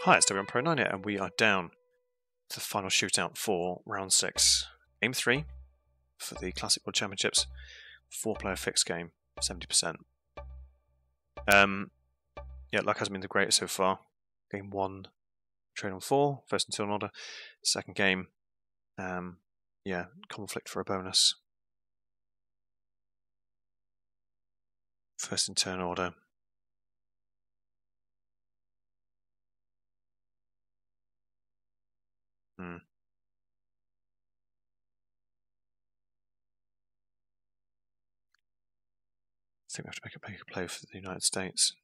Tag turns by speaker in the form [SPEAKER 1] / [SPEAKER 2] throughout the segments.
[SPEAKER 1] Hi, it's WM9 here, and we are down to the final shootout for round 6. Game 3 for the Classic World Championships. 4-player fixed game, 70%. Yeah, luck hasn't been the greatest so far. Game 1, trade on 4, first in turn order. Second game, yeah, conflict for a bonus. First in turn order. I think we have to make a bigger play for the United States.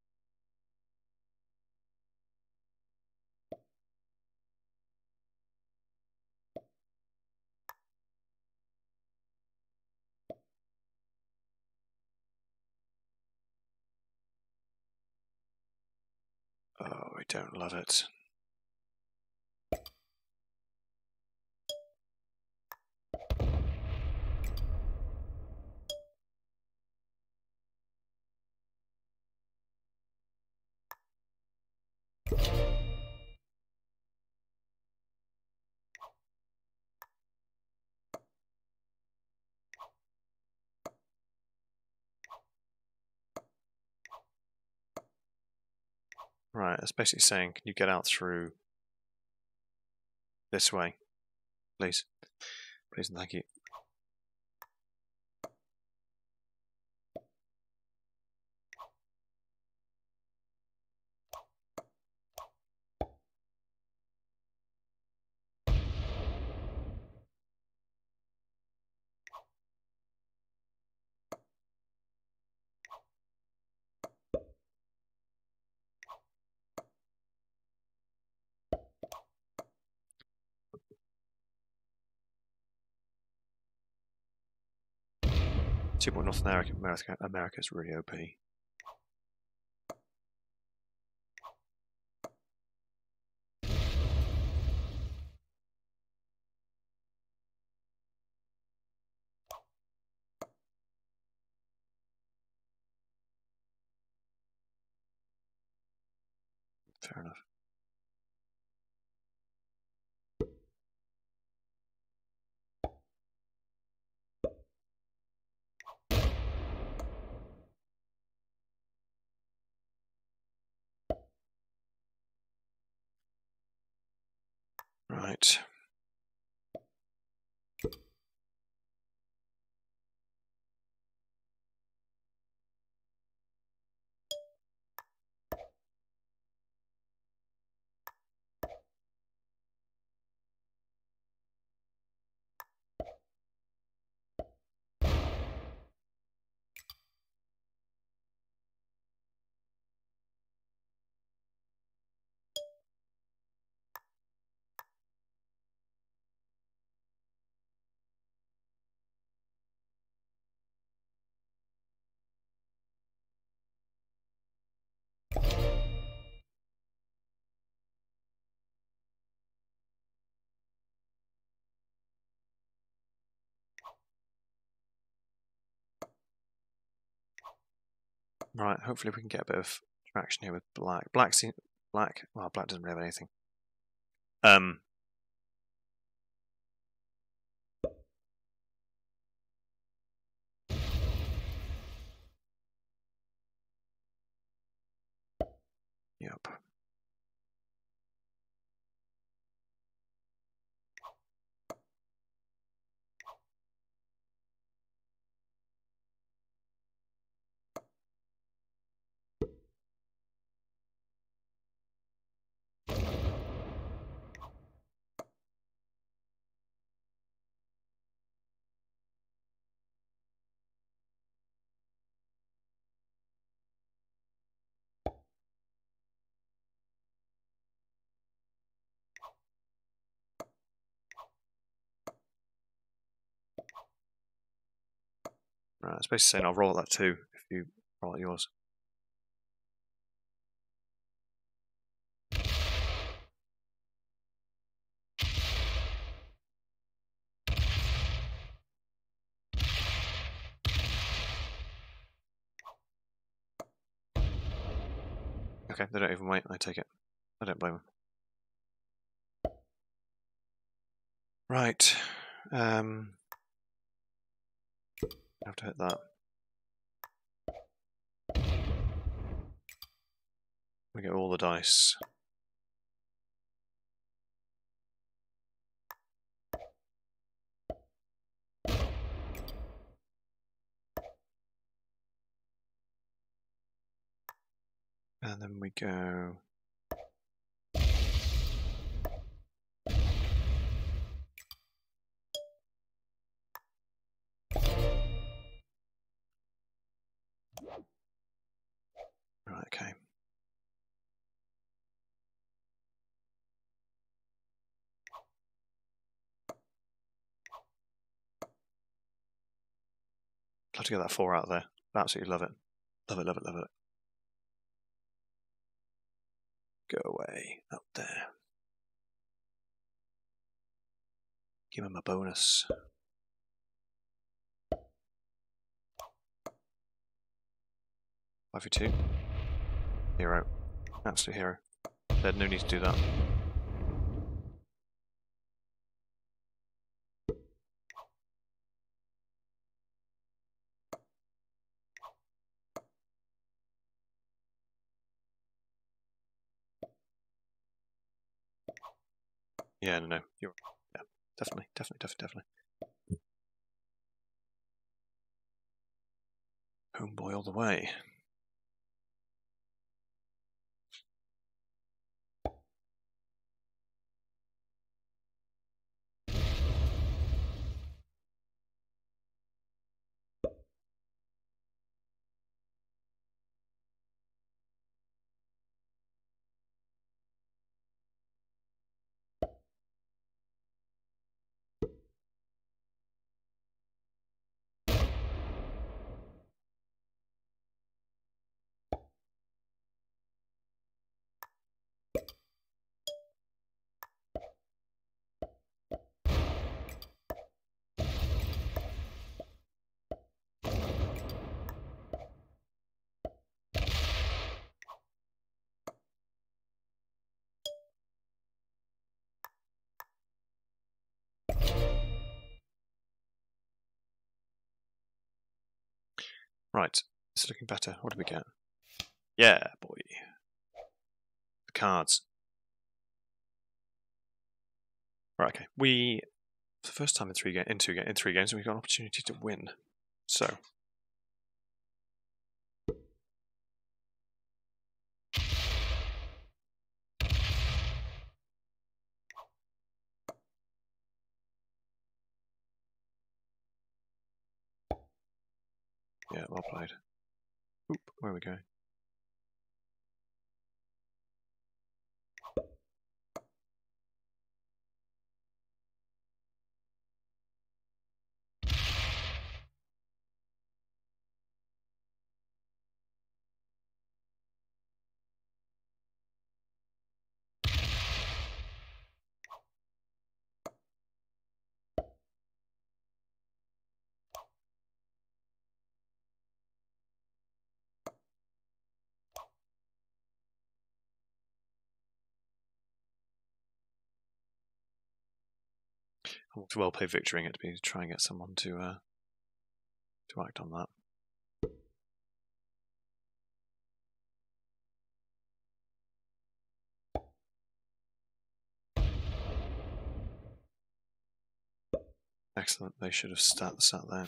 [SPEAKER 1] Oh, we don't love it. Right, it's basically saying, can you get out through this way, please? Please and thank you. North America is really OP. Fair enough. Right. Right, hopefully we can get a bit of traction here with black. Well, black doesn't really have anything. Yep. Right, it's basically saying I'll roll that too if you roll at yours. Okay, they don't even wait, I take it. I don't blame him. Right. I have to hit that. We get all the dice. And then we go. Right, okay. Glad to get that 4 out there. Absolutely love it. Love it, love it, love it. Go away. Up there. Give him a bonus. 5v2. Hero. Absolute hero. There's no need to do that. Yeah, no. You're yeah, definitely. Homeboy all the way. Right. It's looking better. What do we get? Yeah, boy. The cards. Right, okay. We, for the first time in three games, we've got an opportunity to win. So. Yeah, well played. Oop, where are we going? It's a well-played victory to be try and get someone to act on that. Excellent. They should have sat there.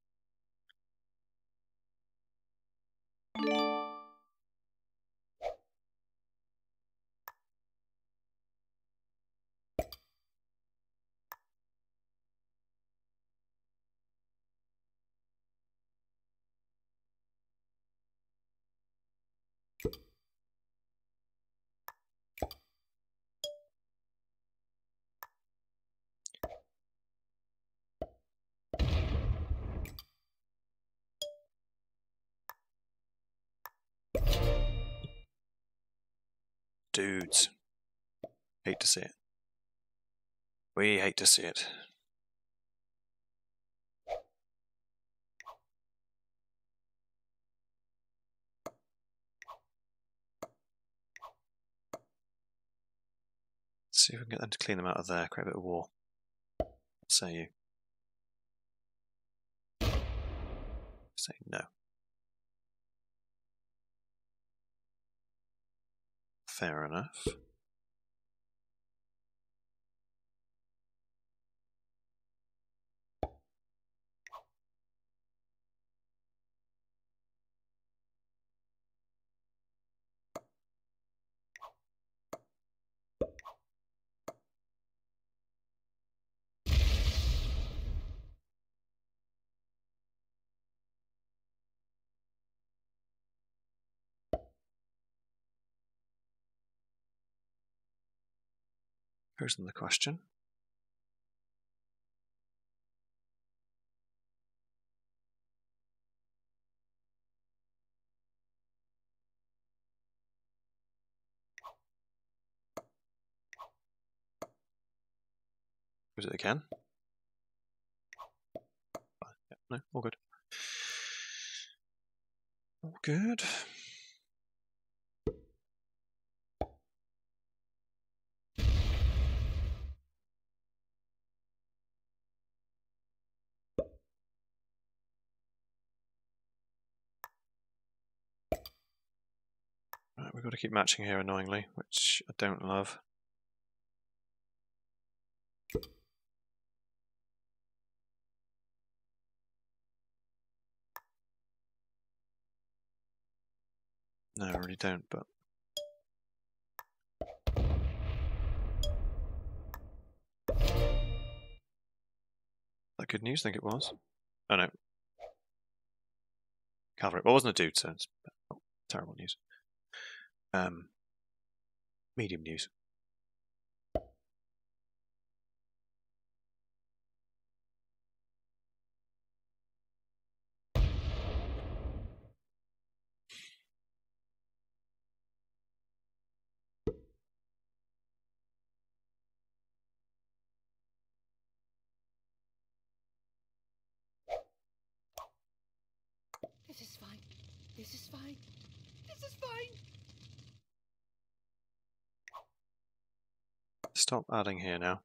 [SPEAKER 1] Dudes. Hate to see it. We hate to see it. see if we can get them to clean them out of there, create a bit of war. What say you? Say no. Fair enough. Here's the question. Was it again? Yeah, no, all good. All good. Right, we've got to keep matching here annoyingly, which I don't love. No, I really don't, but... That good news? I think it was. Oh no. Cavalry. Well, it wasn't a dude, so it's terrible news. Medium news.
[SPEAKER 2] This is fine. This is fine. This is fine.
[SPEAKER 1] Stop adding here now.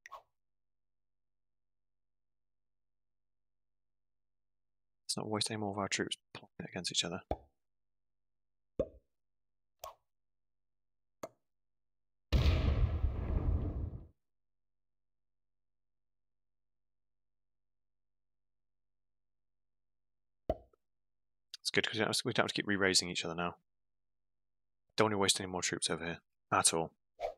[SPEAKER 1] Let's not waste any more of our troops plotting against each other. It's good because we don't have to keep re-raising each other now. Don't want to waste any more troops over here at all.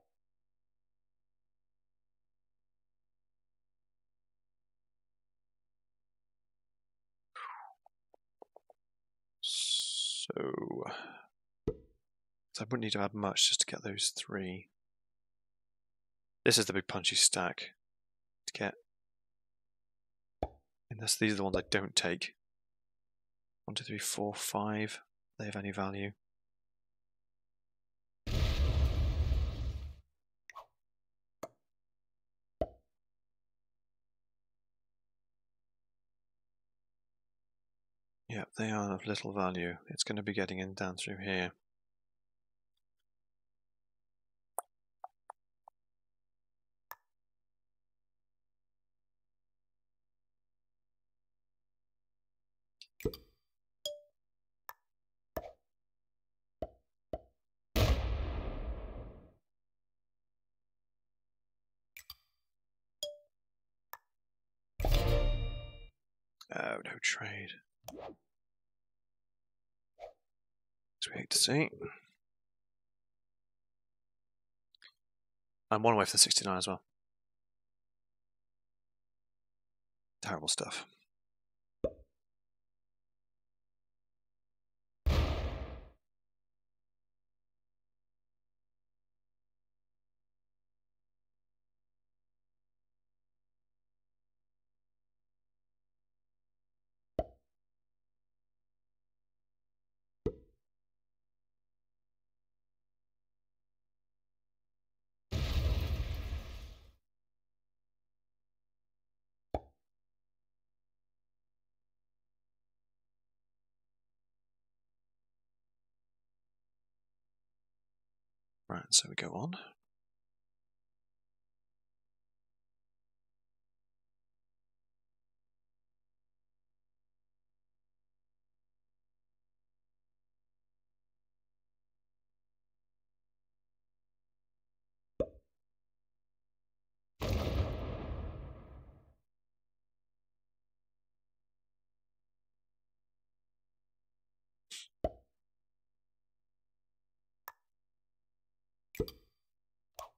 [SPEAKER 1] So I wouldn't need to add much just to get those three. This is the big punchy stack to get. And these are the ones I don't take. 1, 2, 3, 4, 5. They have any value? Yeah, they are of little value. It's going to be getting in down through here. Oh, no trade. As we hate to see. I'm one away from the 69 as well. Terrible stuff. Right, so we go on.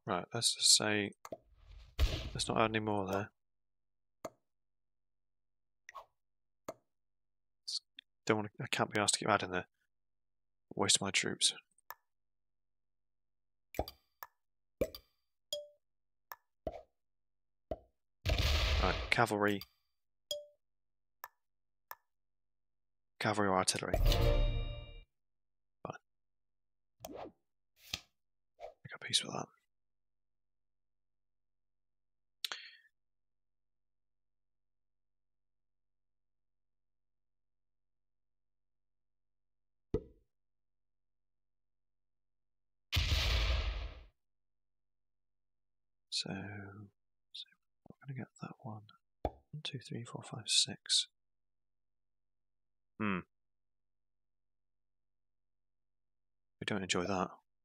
[SPEAKER 1] Right, let's just say let's not add any more there. Don't want to, I can't be asked to keep adding there. Waste my troops. Right, cavalry. Cavalry or artillery. Fine. Make a peace with that. So we're going to get that one. 1, 2, 3, 4, 5, 6. We don't enjoy that.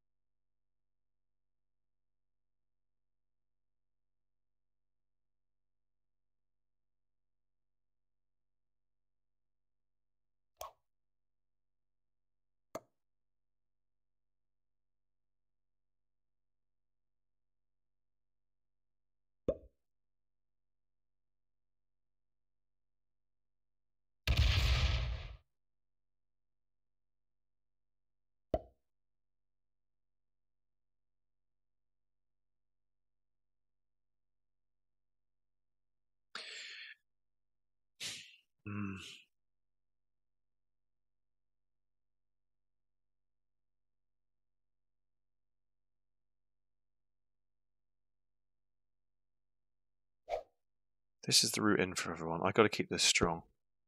[SPEAKER 1] This is the route in for everyone. I've got to keep this strong.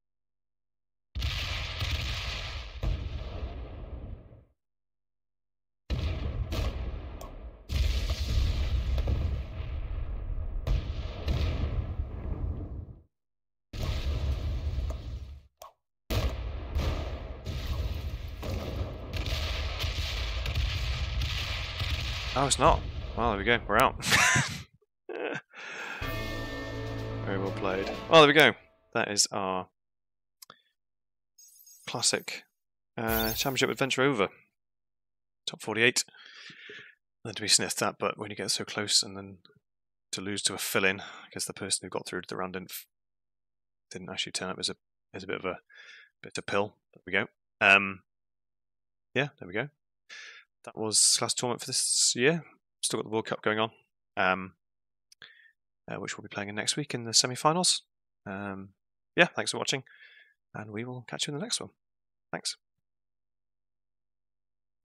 [SPEAKER 1] Oh, it's not. Well, there we go. We're out. Very well played. Well, there we go. That is our classic championship adventure over. Top 48. Then to be sniffed at, but when you get so close and then to lose to a fill-in, I guess the person who got through to the round didn't actually turn up as a bit of a pill. There we go. Yeah, there we go. That was class tournament for this year. Still got the World Cup going on, which we'll be playing in next week in the semi-finals. Yeah, thanks for watching, and we will catch you in the next one. Thanks.